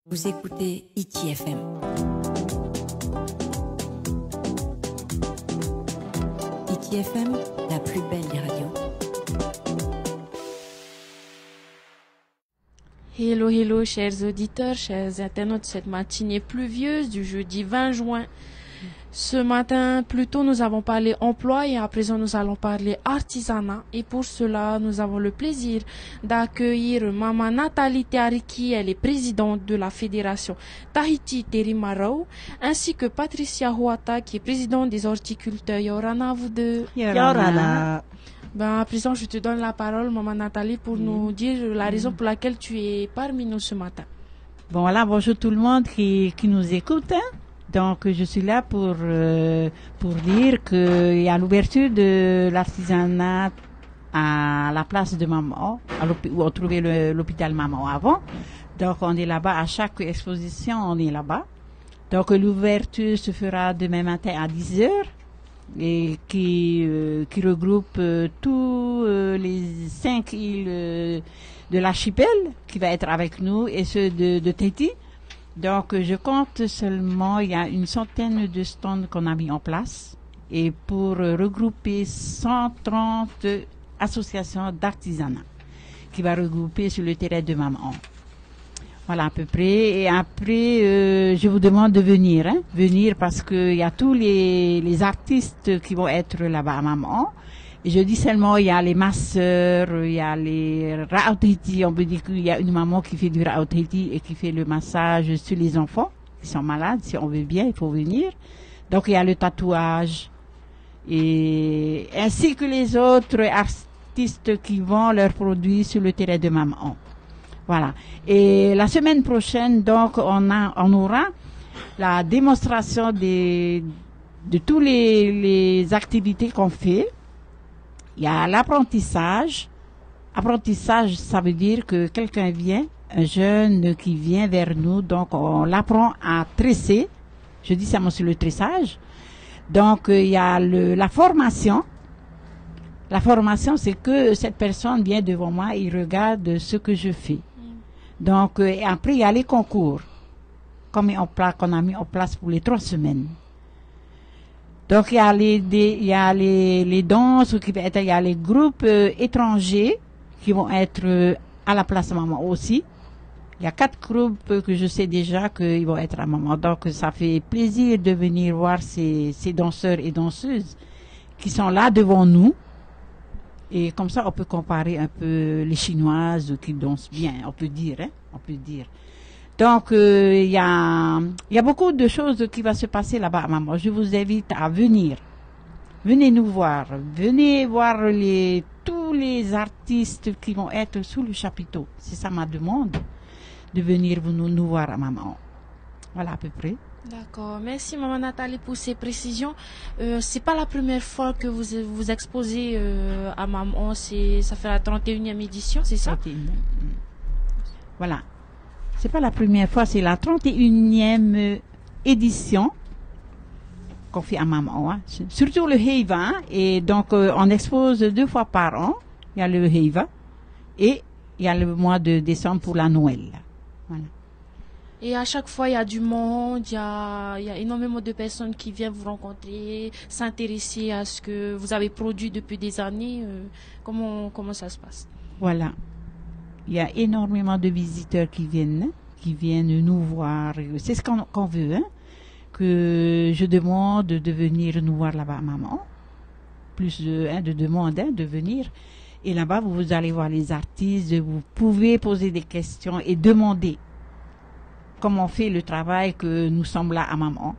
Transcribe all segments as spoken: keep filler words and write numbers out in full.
Vous écoutez I T F M. I T F M, la plus belle des radios. Hello, hello, chers auditeurs, chers internautes, cette matinée pluvieuse du jeudi vingt juin. Ce matin, plus tôt, nous avons parlé emploi et à présent, nous allons parler artisanat. Et pour cela, nous avons le plaisir d'accueillir Maman Nathalie Tiariki, elle est présidente de la fédération Tahiti Terimarau, ainsi que Patricia Huata, qui est présidente des horticulteurs. Yorana, vous deux. Yorana. Ben, à présent, je te donne la parole, Maman Nathalie, pour mmh. nous dire la raison mmh. pour laquelle tu es parmi nous ce matin. Bon, voilà, bonjour tout le monde qui, qui nous écoute, hein. Donc, je suis là pour, euh, pour dire qu'il y a l'ouverture de l'artisanat à la place de Maman, où on trouvait l'hôpital Maman avant. Donc, on est là-bas, à chaque exposition, on est là-bas. Donc, l'ouverture se fera demain matin à dix heures et qui, euh, qui regroupe euh, tous euh, les cinq îles euh, de l'archipel qui va être avec nous et ceux de, de Tahiti. Donc, je compte seulement, il y a une centaine de stands qu'on a mis en place et pour regrouper cent trente associations d'artisanat qui va regrouper sur le terrain de Maman. Voilà à peu près. Et après, euh, je vous demande de venir, hein, venir parce qu'il y a tous les, les artistes qui vont être là-bas à Maman. Et je dis seulement, il y a les masseurs, il y a les Ra'autiti. On peut dire qu'il y a une maman qui fait du Ra'autiti et qui fait le massage sur les enfants qui sont malades. Si on veut bien, il faut venir. Donc, il y a le tatouage. Et ainsi que les autres artistes qui vendent leurs produits sur le terrain de Maman. Voilà. Et la semaine prochaine, donc, on a, on aura la démonstration des, de toutes les, les activités qu'on fait. Il y a l'apprentissage. Apprentissage, ça veut dire que quelqu'un vient, un jeune qui vient vers nous, donc on l'apprend à tresser. Je dis ça, moi, sur le tressage. Donc, il y a le, la formation. La formation, c'est que cette personne vient devant moi, il regarde ce que je fais. Donc, et après, il y a les concours, comme qu'on a mis en place pour les trois semaines. Donc, il y a les, des, il y a les, les danses, qui va être, il y a les groupes euh, étrangers qui vont être euh, à la place Maman aussi. Il y a quatre groupes que je sais déjà qu'ils vont être à Maman. Donc, ça fait plaisir de venir voir ces, ces danseurs et danseuses qui sont là devant nous. Et comme ça, on peut comparer un peu les Chinoises qui dansent bien, on peut dire, hein, on peut dire. Donc, il euh, y a, il y a beaucoup de choses qui vont se passer là-bas, Maman. Je vous invite à venir. Venez nous voir. Venez voir les, tous les artistes qui vont être sous le chapiteau. C'est ça ma demande, de venir vous, nous, nous voir, Maman. Voilà à peu près. D'accord. Merci, Maman Nathalie, pour ces précisions. Euh, c'est pas la première fois que vous vous exposez euh, à Maman. C'est, ça fait la trente et unième édition, c'est ça? trente et unième. Voilà. C'est pas la première fois, c'est la trente et unième édition qu'on fait à Maman. Hein. Surtout le Heiva. Hein. Et donc, euh, on expose deux fois par an. Il y a le Heiva et il y a le mois de décembre pour la Noël. Voilà. Et à chaque fois, il y a du monde, il y a, il y a énormément de personnes qui viennent vous rencontrer, s'intéresser à ce que vous avez produit depuis des années. Euh, comment, comment ça se passe? Voilà. Il y a énormément de visiteurs qui viennent, qui viennent nous voir. C'est ce qu'on, qu'on veut, hein, que je demande de venir nous voir là-bas, Maman. Plus de, hein, de demandes, hein, de venir. Et là-bas, vous, vous allez voir les artistes, vous pouvez poser des questions et demander comment on fait le travail que nous sommes là à Maman.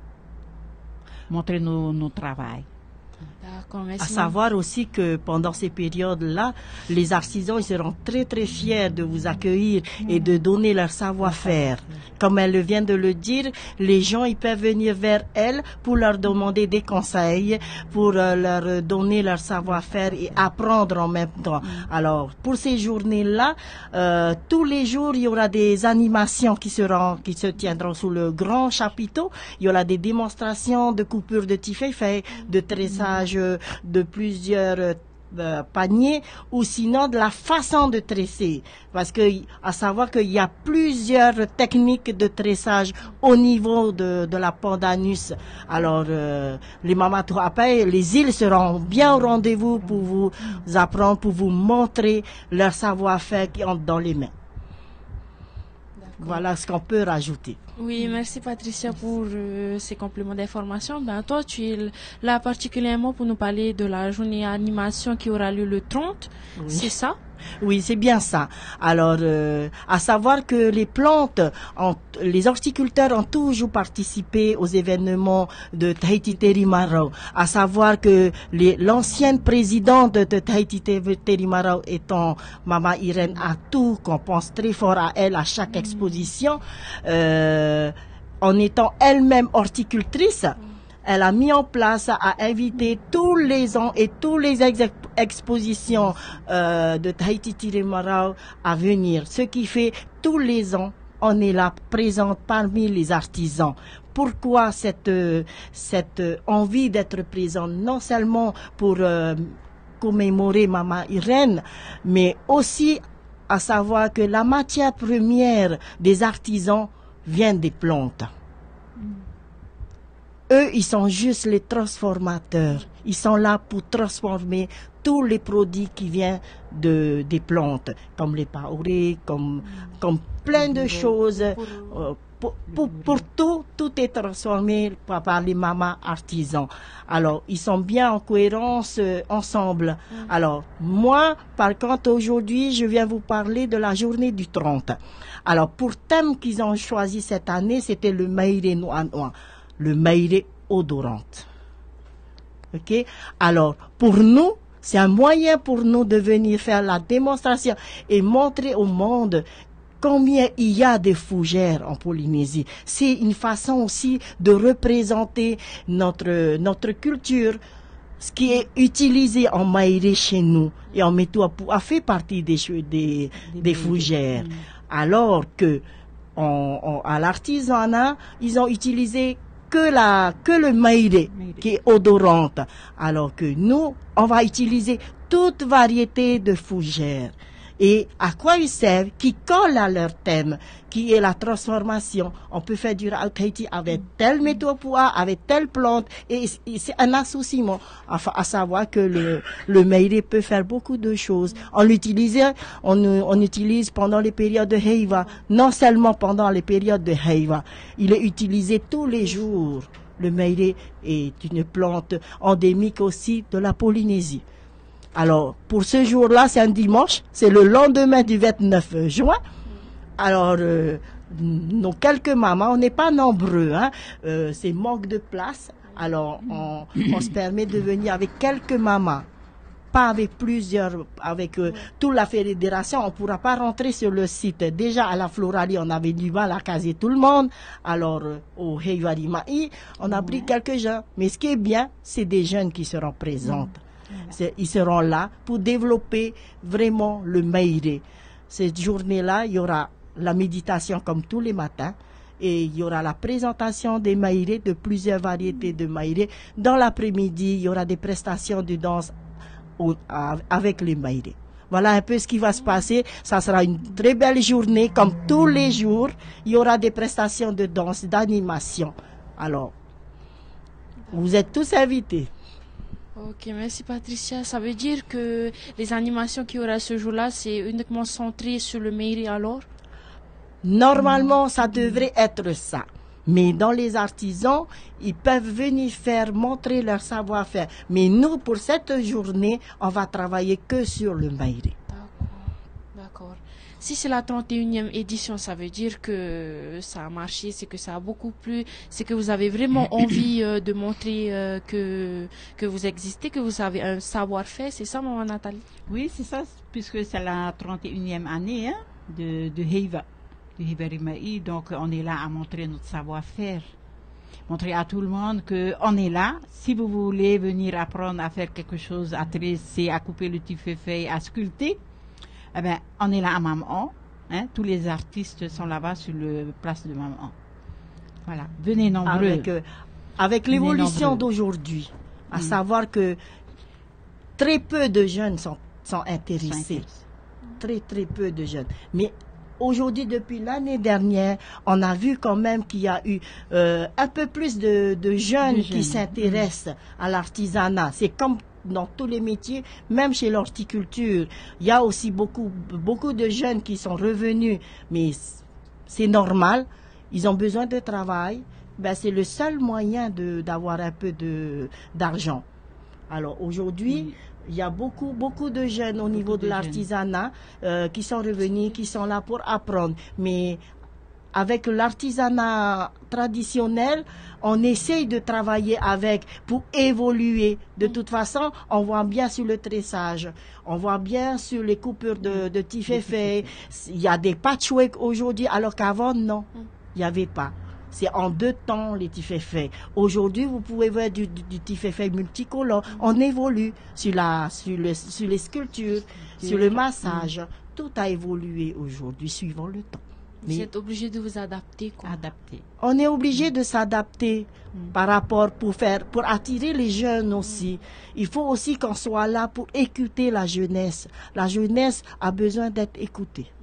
Montrer nos, nos travails. D'accord, merci. À savoir aussi que pendant ces périodes-là, les artisans ils seront très très fiers de vous accueillir et de donner leur savoir-faire. Comme elle vient de le dire, les gens ils peuvent venir vers elle pour leur demander des conseils, pour euh, leur donner leur savoir-faire et apprendre en même temps. Alors pour ces journées-là, euh, tous les jours il y aura des animations qui seront qui se tiendront sous le grand chapiteau. Il y aura des démonstrations de coupure de tifeifei, de tressage de plusieurs euh, panier, ou sinon de la façon de tresser. Parce que, à savoir qu'il y a plusieurs techniques de tressage au niveau de, de la pandanus. Alors, euh, les mamas après, les îles seront bien au rendez-vous pour vous apprendre, pour vous montrer leur savoir-faire qui entre dans les mains. Voilà ce qu'on peut rajouter. Oui, merci Patricia pour euh, ces compléments d'information. Ben, toi, tu es là particulièrement pour nous parler de la journée animation qui aura lieu le trente, oui. C'est ça? Oui, c'est bien ça. Alors, euh, à savoir que les plantes, ont, les horticulteurs ont toujours participé aux événements de Tahiti Terimarau. À savoir que l'ancienne présidente de Tahiti Terimarau étant Maman Irène Atou, qu'on pense très fort à elle à chaque exposition, euh, en étant elle-même horticultrice, elle a mis en place à inviter tous les ans et tous les ex expositions euh, de Tahiti Terimarau à venir. Ce qui fait tous les ans, on est là présente parmi les artisans. Pourquoi cette, euh, cette envie d'être présente, non seulement pour euh, commémorer Maman Irène, mais aussi à savoir que la matière première des artisans vient des plantes. Eux, ils sont juste les transformateurs. Ils sont là pour transformer tous les produits qui viennent de, des plantes, comme les paorés, comme, comme plein de choses. Euh, pour, pour, pour tout, tout est transformé par, par les mamas artisans. Alors, ils sont bien en cohérence euh, ensemble. Alors, moi, par contre, aujourd'hui, je viens vous parler de la journée du trente. Alors, pour thème qu'ils ont choisi cette année, c'était le maïré noa noa. Le maïré odorante. Ok? Alors, pour nous, c'est un moyen pour nous de venir faire la démonstration et montrer au monde combien il y a de fougères en Polynésie. C'est une façon aussi de représenter notre, notre culture, ce qui est utilisé en maïré chez nous et en Métoapua fait partie des, des, des fougères. Alors que on, on, à l'artisanat, ils ont utilisé que la que le maïré qui est odorante, alors que nous on va utiliser toute variété de fougères. Et à quoi ils servent, qui collent à leur thème, qui est la transformation. On peut faire du Tahiti avec telle métopua, avec telle plante, et, et c'est un associement, à, à savoir que le, le maïré peut faire beaucoup de choses. On l'utilise, on, on utilise pendant les périodes de heiva, non seulement pendant les périodes de heiva, il est utilisé tous les jours. Le maïré est une plante endémique aussi de la Polynésie. Alors, pour ce jour-là, c'est un dimanche, c'est le lendemain du vingt-neuf juin. Alors, euh, nos quelques mamans, on n'est pas nombreux, hein, euh, c'est manque de place. Alors, on, on se permet de venir avec quelques mamans, pas avec plusieurs, avec euh, toute la fédération. On ne pourra pas rentrer sur le site. Déjà, à la Floralie, on avait du mal à caser tout le monde. Alors, euh, au Heiwarima'i, on a pris quelques gens. Mais ce qui est bien, c'est des jeunes qui seront présents. Ils seront là pour développer vraiment le maïré. Cette journée-là, il y aura la méditation comme tous les matins et il y aura la présentation des maïrés, de plusieurs variétés de maïrés. Dans l'après-midi, il y aura des prestations de danse au, avec les maïrés. Voilà un peu ce qui va se passer. Ça sera une très belle journée comme tous les jours. Il y aura des prestations de danse, d'animation. Alors, vous êtes tous invités. Ok, merci Patricia. Ça veut dire que les animations qu'il y aura ce jour-là, c'est uniquement centré sur le maïré alors? Normalement, ça devrait être ça. Mais dans les artisans, ils peuvent venir faire montrer leur savoir-faire. Mais nous, pour cette journée, on va travailler que sur le maïré. D'accord. Si c'est la trente et unième édition, ça veut dire que ça a marché, c'est que ça a beaucoup plu, c'est que vous avez vraiment envie euh, de montrer euh, que, que vous existez, que vous avez un savoir-faire, c'est ça, maman Nathalie? Oui, c'est ça, puisque c'est la trente et unième année hein, de, de Heiva, de Heiwarima'i, donc on est là à montrer notre savoir-faire. Montrer à tout le monde qu'on est là. Si vous voulez venir apprendre à faire quelque chose, à tresser, à couper le tifefeuille, à sculpter, eh ben, on est là à Maman. Hein, tous les artistes sont là-bas sur le place de Maman. Voilà, venez nombreux. Avec, euh, avec l'évolution d'aujourd'hui, à mmh. savoir que très peu de jeunes sont, sont intéressés. Intéressés. Très, très peu de jeunes. Mais aujourd'hui, depuis l'année dernière, on a vu quand même qu'il y a eu euh, un peu plus de, de jeunes De qui jeunes. s'intéressent à l'artisanat. C'est comme dans tous les métiers, même chez l'horticulture. Il y a aussi beaucoup, beaucoup de jeunes qui sont revenus, mais c'est normal. Ils ont besoin de travail. Ben, c'est le seul moyen de, d'avoir un peu de, d'argent. Alors aujourd'hui, Oui. il y a beaucoup, beaucoup de jeunes au niveau de, de l'artisanat euh, qui sont revenus, qui sont là pour apprendre. Mais avec l'artisanat traditionnel, on essaye de travailler avec pour évoluer. De toute façon, on voit bien sur le tressage, on voit bien sur les coupures de, de tiféfé. Il y a des patchwork aujourd'hui, alors qu'avant, non, il n'y avait pas. C'est en deux temps les tiféfés. Aujourd'hui, vous pouvez voir du, du, du tiféfé multicolore. On évolue sur, la, sur, le, sur les sculptures, sur le massage. Tout a évolué aujourd'hui, suivant le temps. Vous Mais êtes obligé de vous adapter, quoi. Adapté. on est obligé de s'adapter par rapport pour faire, pour attirer les jeunes aussi. Il faut aussi qu'on soit là pour écouter la jeunesse. La jeunesse a besoin d'être écoutée.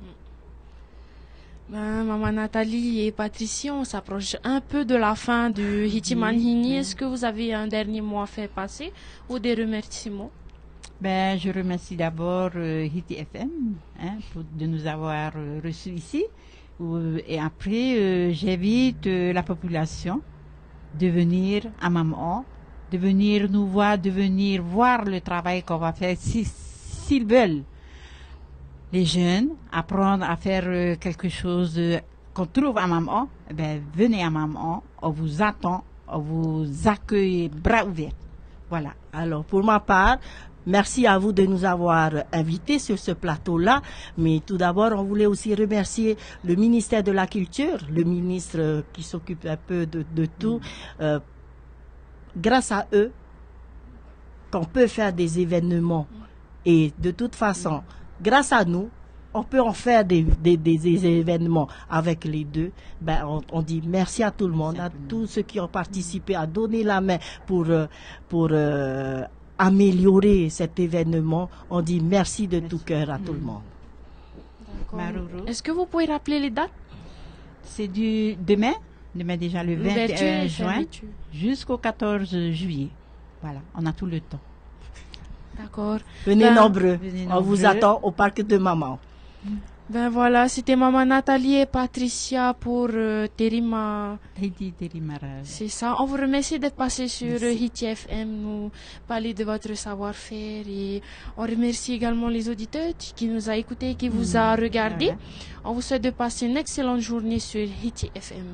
Ben, Maman Nathalie et Patricia, on s'approche un peu de la fin du Hitimanhini. Est-ce que vous avez un dernier mot à faire passer ou des remerciements? Ben, je remercie d'abord euh, Hiti F M hein, pour, de nous avoir euh, reçus ici. Euh, et après, euh, j'invite euh, la population de venir à Maman, de venir nous voir, de venir voir le travail qu'on va faire si, s'ils veulent. Les jeunes, apprendre à faire euh, quelque chose euh, qu'on trouve à Maman, eh ben, venez à Maman, on vous attend, on vous accueille bras ouverts. Voilà. Alors, pour ma part, merci à vous de nous avoir invités sur ce plateau-là. Mais tout d'abord, on voulait aussi remercier le ministère de la Culture, le ministre qui s'occupe un peu de, de tout. Euh, grâce à eux, qu'on peut faire des événements. Et de toute façon, grâce à nous, on peut en faire des, des, des, des événements avec les deux. Ben, on, on dit merci à tout le monde, à tous ceux qui ont participé, à donner la main pour, euh, pour euh, améliorer cet événement. On dit merci de tout cœur à tout le monde. D'accord. Maruru. Est-ce que vous pouvez rappeler les dates? C'est du demain, demain déjà le vingt et un L'ouverture, juin, fermeture. jusqu'au quatorze juillet. Voilà, on a tout le temps. D'accord. Venez Ben, nombreux. venez On vous nombreux. attend au parc de Maman. Ben voilà, c'était Maman Nathalie et Patricia pour euh, Terima. Hiti Terimara. C'est ça. On vous remercie d'être passé sur euh, Merci. Hiti F M, nous parler de votre savoir-faire, et on remercie également les auditeurs qui nous a écoutés, qui vous a regardé. Voilà. On vous souhaite de passer une excellente journée sur Hiti F M.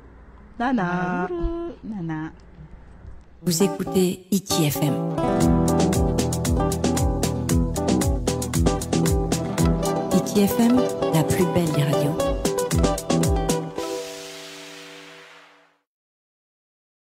Nana. Maruru. Nana. Vous écoutez I T F M. I T F M, la plus belle des radios.